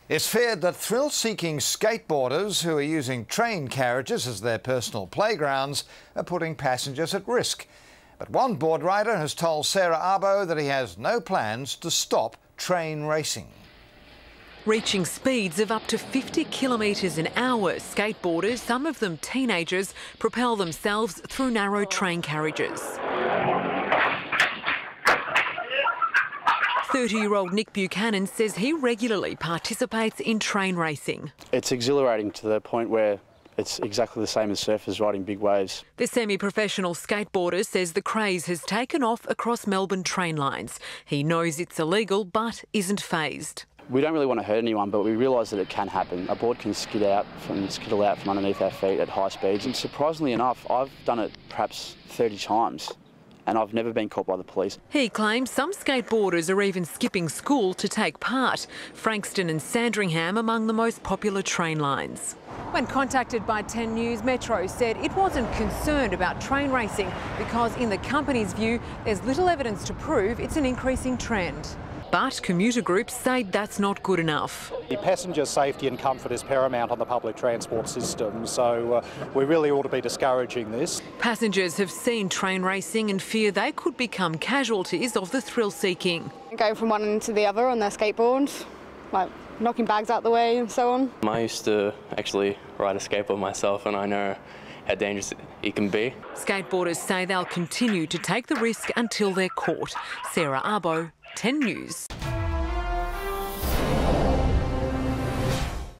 It's feared that thrill-seeking skateboarders who are using train carriages as their personal playgrounds are putting passengers at risk. But one board rider has told Sarah Arbo that he has no plans to stop train racing. Reaching speeds of up to 50 kilometres an hour, skateboarders, some of them teenagers, propel themselves through narrow train carriages. 30-year-old Nick Buchanan says he regularly participates in train racing. It's exhilarating to the point where it's exactly the same as surfers riding big waves. The semi-professional skateboarder says the craze has taken off across Melbourne train lines. He knows it's illegal but isn't fazed. We don't really want to hurt anyone, but we realise that it can happen. A board can skittle out from underneath our feet at high speeds, and surprisingly enough, I've done it perhaps 30 times. And I've never been caught by the police. He claims some skateboarders are even skipping school to take part. Frankston and Sandringham among the most popular train lines. When contacted by 10 News, Metro said it wasn't concerned about train racing because in the company's view, there's little evidence to prove it's an increasing trend. But commuter groups say that's not good enough. The passenger safety and comfort is paramount on the public transport system, so we really ought to be discouraging this. Passengers have seen train racing and fear they could become casualties of the thrill-seeking. Going from one end to the other on their skateboards, like knocking bags out the way and so on. I used to actually ride a skateboard myself and I know how dangerous it can be. Skateboarders say they'll continue to take the risk until they're caught. Sarah Arbo, 10 News.